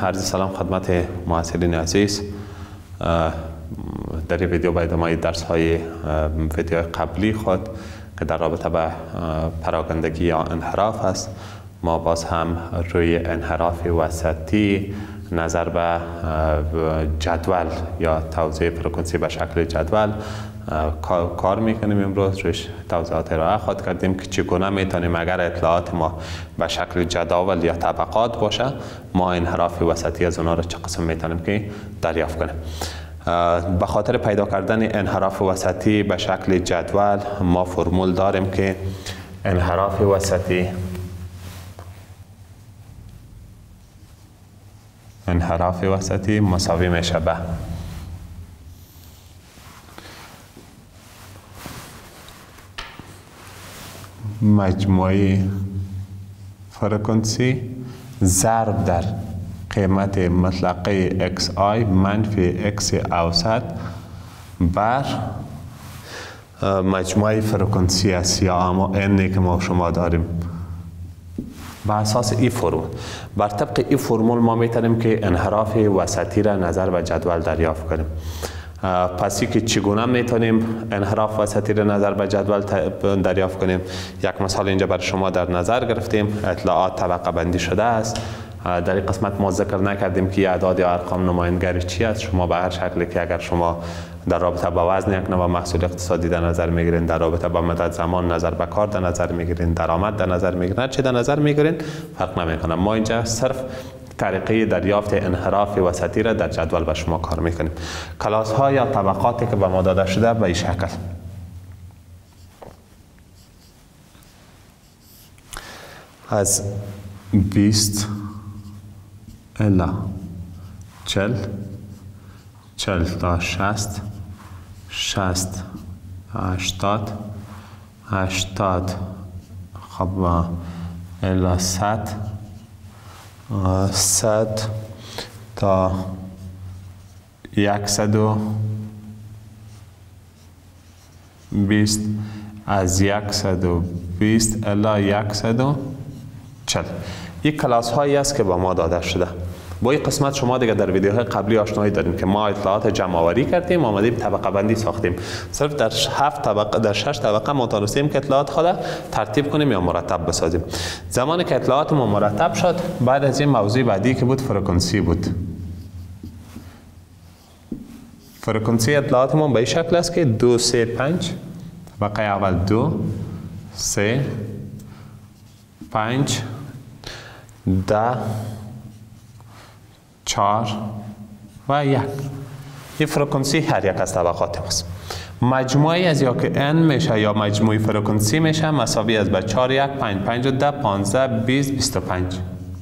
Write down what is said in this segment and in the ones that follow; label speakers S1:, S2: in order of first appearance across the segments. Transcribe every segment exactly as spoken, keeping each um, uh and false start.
S1: عرض سلام خدمت معاصرین عزیز. در این ویدیو باید ما درس های ویدیو قبلی خود که در رابطه به پراگندگی یا انحراف است، ما باز هم روی انحراف وسطی نظر به جدول یا توزیع فرکانسی به شکل جدول کار میکنیم. امروز روش توضیحات ارائه خواهد کردیم که چگونه میتونیم اگر اطلاعات ما به شکل جداول یا طبقات باشه، ما انحراف وسطی از اونها رو چه قسم میتونیم که دریافت کنیم. به خاطر پیدا کردن انحراف وسطی به شکل جدول ما فرمول داریم که انحراف وسطی انحراف وسطی مساوی میشه به مجموعی فرکانسی ضرب در قیمت مطلقه xi منفی x اوسط بر مجموعه فرکانسی است یا اما n که ما شما داریم. بر اساس این فرمول، بر طبق این فرمول ما میتونیم که انحراف وسطی را نظر به جدول دریافت کنیم. پس که چگونه میتونیم انحراف وسطی را نظر به جدول دریافت کنیم؟ یک مثال اینجا برای شما در نظر گرفتیم. اطلاعات طبقه بندی شده است. در این قسمت ما ذکر نکردیم که اعداد یا ارقام نمایندگی چی است. شما به هر شکلی که اگر شما در رابطه با وزن یک نوع محصول اقتصادی در نظر میگیرین، در رابطه با مدت زمان نظر به کار در نظر میگیرین، درآمد در نظر میگیرین، چه در نظر میگیرین فرق نمیکنه. ما اینجا صرف طریقه دریافت انحراف وسطی را در جدول به شما کار میکنیم. کلاس ها یا طبقاتی که به ما داده شده به این شکل: از بیست الی چل، چل تا شصت، شصت هشتاد، هشتاد خب الی صد، صد تا یکصد و بیست، از یکصد و بیست الی یکصد و چل. یک کلاس هایی است که با ما داده شده. با این قسمت شما دیگه در ویدیوهای قبلی آشنایی داریم که ما اطلاعات جمع آوری کردیم، آمدیم طبقه بندی ساختیم. صرف در هفت طبقه در شش طبقه ما تونستیم که اطلاعات خود ترتیب کنیم یا مرتب بسازیم. زمانی که اطلاعات ما مرتب شد، بعد از این موضوع بعدی که بود فرکانسی بود. فرکانسی اطلاعات ما به این شکل است که دو سه پنج، طبقه اول دو سه پنج ده چهار و یک. این فرکانسی هر یک از طبقات ماست. مجموعی از یا که n میشه یا مجموعی فرکانسی میشه مساوی از به چهار یک پنج پنج و ده پانزده بیست بیست و پنج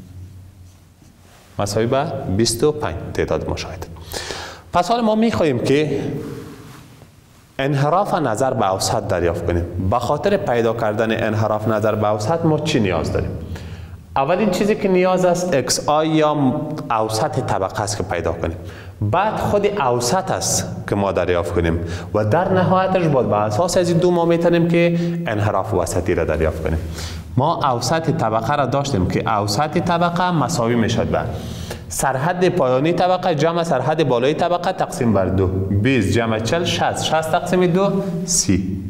S1: مساوی به بیست و پنج تعداد مشاهده. پس حالا ما میخواهیم که انحراف نظر به اوسط دریافت کنیم. به خاطر پیدا کردن انحراف نظر به اوسط ما چی نیاز داریم؟ اولین چیزی که نیاز است xi یا اوسط طبقه است که پیدا کنیم. بعد خود اوسط است که ما دریافت کنیم و در نهایتش باید به اساس از این دو ما میتونیم که انحراف وسطی را دریافت کنیم. ما اوسط طبقه را داشتیم که اوسط طبقه مساوی میشد به سرحد پایانی طبقه جمع سرحد بالای طبقه تقسیم بر دو. بیست جمع چل شصت، شصت تقسیم دو سی،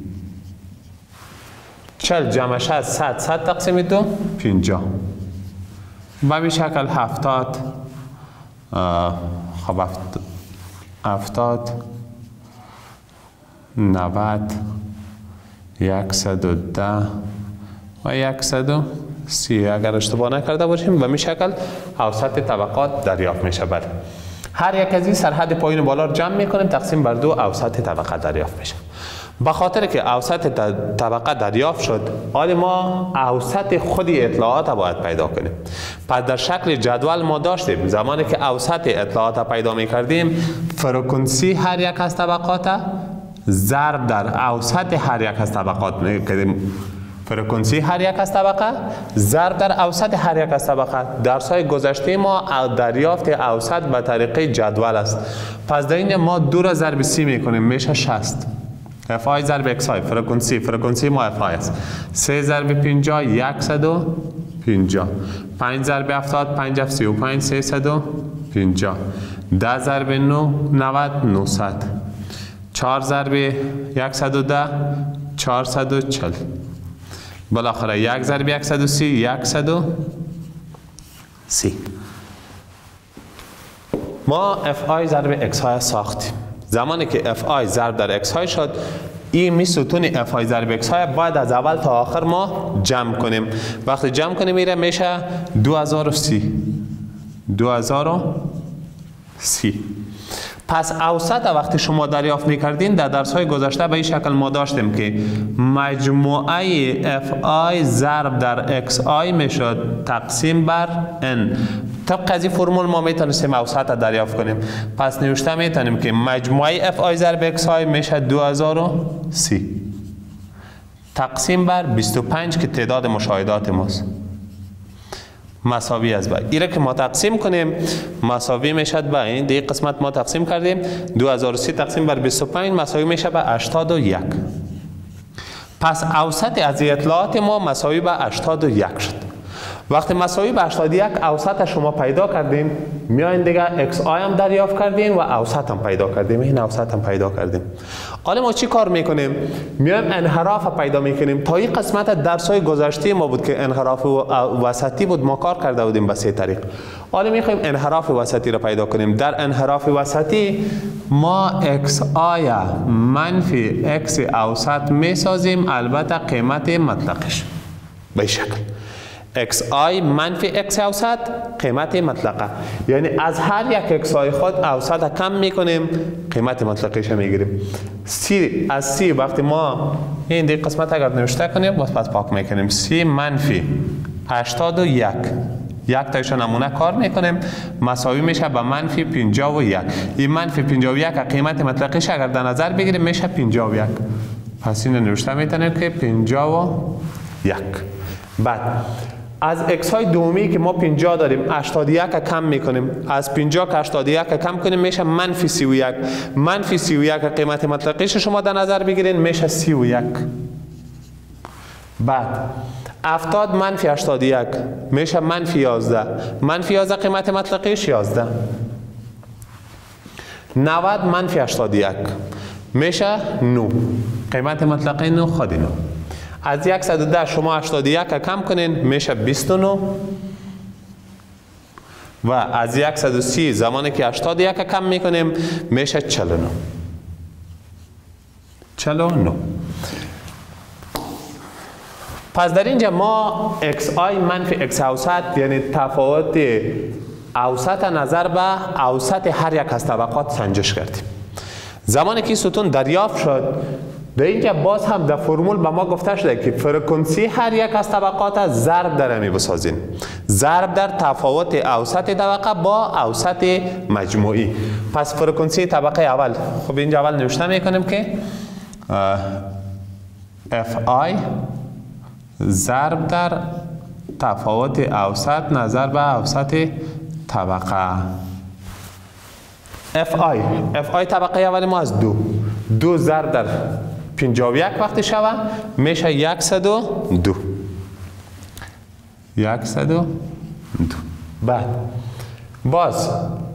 S1: چل جمع شصت صد، صد تقسیم دو پنجاه. به این شکل هفتاد، خب هفتاد، نود، یکصد و ده و یکصد و سی اگر اشتباه نکرده باشیم. به این شکل اوسط طبقات دریافت میشه. بله، هر یک از این سرحد پایین و بالا رو جمع میکنیم تقسیم بر دو اوسط طبقه دریافت میشه. به خاطر که اوسط طبقه دریافت شد، حالا ما اوسط خود اطلاعات باید پیدا کنیم. پس در شکل جدول ما داشتیم زمانی که اوسط اطلاعات پیدا میکردیم، فرکانسی هر یک از طبقات ضرب در اوسط هر یک از طبقات میکردیم. فرکانسی هر یک از طبقه ضرب در اوسط هر یک از طبقه. درس های گذشته ما دریافت اوسط به طریق جدول است. پس در اینجا ما دو را ضرب سی میکنیم میشه شصت. اف آی ضرب اکس آی فرکانسی فرکانسی ما اف آی است. سه ضرب پنجاه یکصد و پنجاه. پنج ضرب هفتاد، پنج هفت سی و پنج، سیصد و پنجاه. ده ضرب نو، نود، نهصد. چهار ضرب یکصد و ده، چهارصد و چهل. بالاخره یک ضرب صد و سی، صد و سی. ما اف آی ضرب اکس های ساختیم. زمانی که اف آی ضرب در اکس های شد، این می ستون اف آی ضرب اکس های باید از اول تا آخر ما جمع کنیم. وقتی جمع کنیم میره میشه دو هزار و سی. دو هزار و سی. پس اوسط وقتی شما دریافت میکردین در درس های گذشته به این شکل ما داشتیم که مجموعه اف آی ضرب در اکس آی میشد تقسیم بر n. طبق از این فرمول ما میتونستیم اوسط دریافت کنیم. پس نوشته میتونیم که مجموعه اف آی ضرب اکس آی میشه دو هزار و سی تقسیم بر بیست و پنج که تعداد مشاهدات ماست، مساوی است. ایره که ما تقسیم کنیم مساوی میشد به این دیگه قسمت ما تقسیم کردیم دو هزار و سی تقسیم بر بیست و پنج مساوی میشه به هشتاد و یک. پس اوسط از اطلاعات ما مساوی به هشتاد و یک شد. وقتی مساوی به هشتاد و یک اوسط شما پیدا کردیم، میاین دیگه اکس آی هم دریافت کردیم و اوسط هم پیدا کردیم. این اوسط هم پیدا کردیم. حالا ما چی کار میکنیم؟ میایم انحراف پیدا میکنیم. تا این قسمت درس های گذشته ما بود که انحراف وسطی بود، ما کار کرده بودیم به سه طریق. حالا میخوایم انحراف وسطی را پیدا کنیم. در انحراف وسطی ما اکس آی منفی اکس اوسط میسازیم، البته قیمت مطلقش به شکل اکس آی منفی اکس اوسط قیمت مطلقه، یعنی از هر یک اکس آی خود اوسط کم میکنیم، قیمت مطلقش میگیریم. سی از سی وقتی ما این دیگه قسمت اگر نوشته کنیم مثبت پاک میکنیم. سی منفی هشتاد و یک، یک تایش نمونه کار میکنیم مساوی میشه به منفی پنجاه و یک. این منفی پنجاه و یک قیمت مطلقش اگر در نظر بگیریم میشه پنجاه و یک. پس این نوشته میتونیم که پنجاه و یک. بعد از اکس های دومی که ما پنجاه داریم هشتاد و یک کم میکنیم، از پنجاه که هشتاد و یک کم کنیم میشه منفی سی و یک. منفی سی و یک قیمت مطلقش شما در نظر بگیرین میشه سی و یک. بعد هفتاد منفی هشتاد و یک میشه منفی یازده. منفی یازده قیمت مطلقش یازده. نود منفی هشتاد و یک میشه نه. قیمت مطلقه نه خود نه. از صد و ده شما هشتاد و یک کم کنین میشه بیست و نه و از صد و سی زمانی که هشتاد و یک کم میکنیم میشه چهل و نه. چهل و نه. پس در اینجا ما اکس آی منفی اکس اوسط یعنی تفاوت اوسط نظر به اوسط هر یک از طبقات سنجش کردیم. زمانی که ستون دریافت شد در اینجا باز هم در فرمول به ما گفته شده که فرکانسی هر یک از طبقات ضرب در می بسازیم. ضرب در تفاوت اوسط طبقه با اوسط مجموعی. پس فرکانسی طبقه اول، خب اینجا اول نوشته میکنیم که اف آی ضرب در تفاوت اوسط نظر به اوسط طبقه. اف آی اف آی طبقه اول ما از دو دو ضرب در پنجاه و یک وقتی شود میشه صد و دو. صد و دو. بعد باز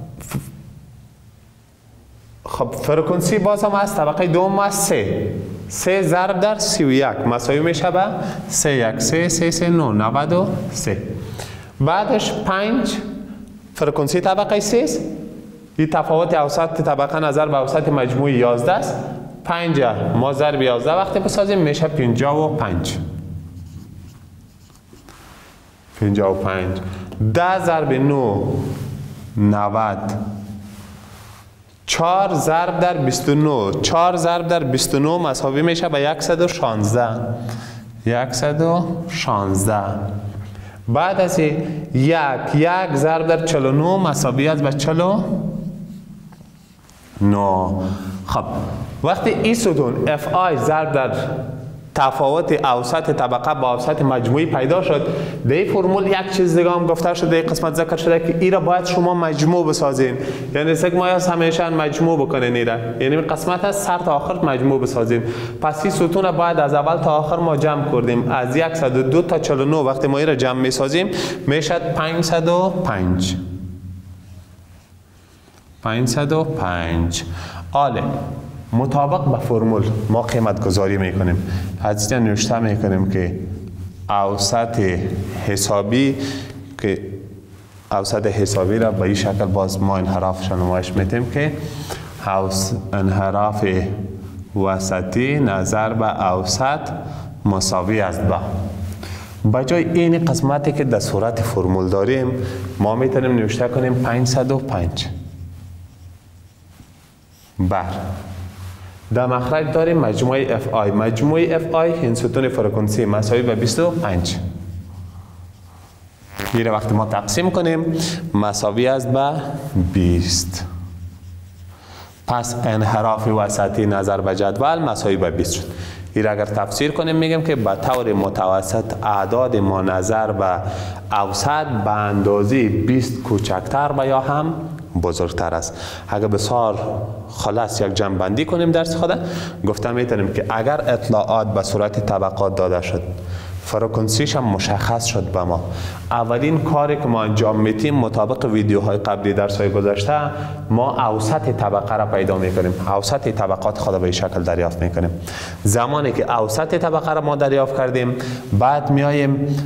S1: خب فرکانسی باز هم از طبقه دوم از سه سه ضرب در سی و یک مساوی میشه به سه یک سه سه سه نو نود و سه. بعدش پنج فرکانسی طبقه سه، این تفاوت اوسط طبقه نظر به اوسط مجموعی یازده است. پنج ما ضرب یازده وقتی بسازیم میشه پنجاه و پنج. پنجاه و پنج. ده ضرب نو نود. چهار ضرب در بیست و نه. چهار ضرب در بیست و نه مساوی میشه به صد و شانزده. صد و شانزده. بعد از یک یک ضرب در چهل و نه مساوی است به چهل و نه. خب وقتی این ستون اف آی ضرب در تفاوت اوسط طبقه با اوسط مجموعی پیدا شد. در این فرمول یک چیز دیگه هم گفته شده، این قسمت ذکر شده که این را باید شما مجموع بسازین، یعنی سگما یا همیشه مجموع بکنین این را، یعنی قسمت از سر تا آخر مجموع بسازیم. پس این ستون را باید از اول تا آخر ما جمع کردیم. از صد و دو تا چهل و نه وقتی ما این را جمع میسازیم میشد پانصد و پنج. پانصد و پنج. آله مطابق به فرمول ما قیمت گذاری میکنیم. از اینجا نوشته میکنیم که اوسط حسابی، که اوسط حسابی را به این شکل باز ما انحرافش نمایش میدیم که انحراف وسطی نظر به اوسط مساوی است با بجای این قسمتی که در صورت فرمول داریم ما میتونیم نوشته کنیم پانصد و پنج بر در مخرج داریم مجموعه اف آی. مجموعه اف آی این ستون فرکانسی مساوی به بیست و پنج. این وقتی ما تقسیم کنیم مساوی است به بیست. پس انحراف وسطی نظر به جدول مساوی به بیست شد. این اگر تفسیر کنیم میگیم که به طور متوسط اعداد ما نظر به اوسط به اندازه بیست کوچکتر و یا هم بزرگتر است. اگر بسیار خلاص یک جمع بندی کنیم درس خود گفتم میتونیم که اگر اطلاعات به صورت طبقات داده شد، فرکانسیش هم مشخص شد به ما، اولین کاری که ما انجام میتیم مطابق ویدیوهای قبلی درس های گذشته ما اوسط طبقه را پیدا میکنیم. اوسط طبقات خود به این شکل دریافت میکنیم. زمانی که اوسط طبقه را ما دریافت کردیم بعد میاییم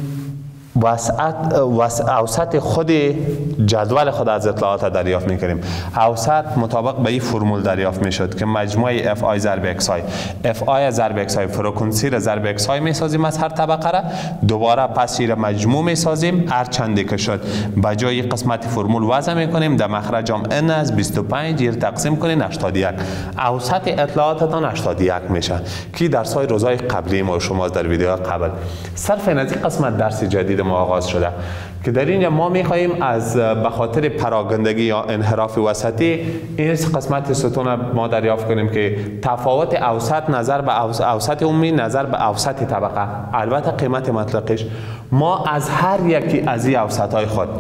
S1: وسعت اوسط خود جدول خود از اطلاعات دریافت میکنیم. اوسط مطابق به این فرمول دریافت میشد که مجموعه اف آی ضرب اکس آی، اف آی ضرب اکس آی فرکانسی را ضرب اکس آی میسازیم از هر طبقه را، دوباره پس را مجموع میسازیم هر چندی که شد به جای قسمت فرمول وضع میکنیم در مخرج هم ان از بیست و پنج را تقسیم کنین هشتاد و یک. اوسط اطلاعاتتان هشتاد و یک میشه که درس های روزهای قبلی ما شما در ویدیو قبل. صرف از این قسمت درس جدید ما آغاز شده که در اینجا ما میخواهیم از به خاطر پراگندگی یا انحراف وسطی این قسمت ستون ما دریافت کنیم که تفاوت اوسط نظر به اوسط عمومی نظر به اوسط طبقه، البته قیمت مطلقش ما از هر یکی از این اوسط های خود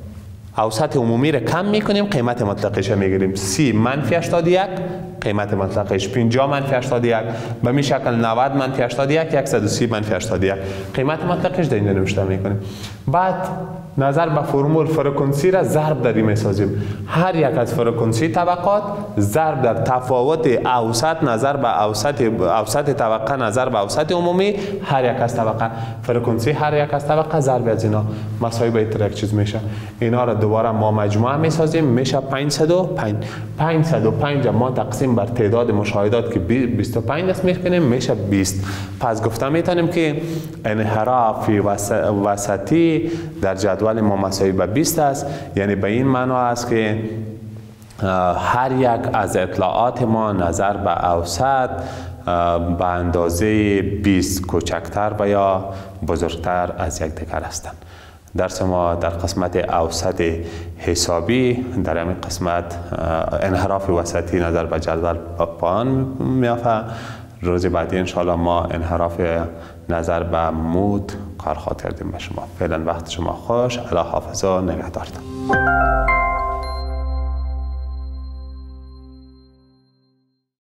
S1: اوسط عمومی را کم میکنیم قیمت مطلقش را میگیریم. سی منفی هشتاد و یک قیمت مطلقش، پنجاه منفی هشتاد و یک به می شکل نود منفی هشتاد و یک، صد و سی منفی هشتاد و یک قیمت مطلقش در اینجا نوشته میکنیم. بعد نظر به فرمول فرکانسی را ضرب در این میسازیم. هر یک از فرکانسی طبقات ضرب در تفاوت اوسط نظر به اوسط اوسط طبقه نظر به اوسط عمومی هر یک از طبقه، فرکانسی هر یک از طبقه ضرب از اینا مساوی به این یک چیز میشه. اینا را دوباره ما مجموعه میسازیم میشه پانصد و پنج. پانصد و پنج ما تقسیم بر تعداد مشاهدات که بیست و پنج است میکنیم میشه بیست. پس گفتم میتونیم که انحراف وسطی در جدول ما مساوی به بیست است، یعنی به این معنا است که هر یک از اطلاعات ما نظر به اوسط به اندازه بیست کوچکتر و یا بزرگتر از یک دیگر هستند. درس ما در قسمت اوسط حسابی در همین قسمت انحراف وسطی نظر به جدول پایان میافته. روز بعدی انشاءالله ما انحراف نظر به مود کار خواهد کردیم به شما. فعلا وقت شما خوش. الله حافظ و نگهدارتان.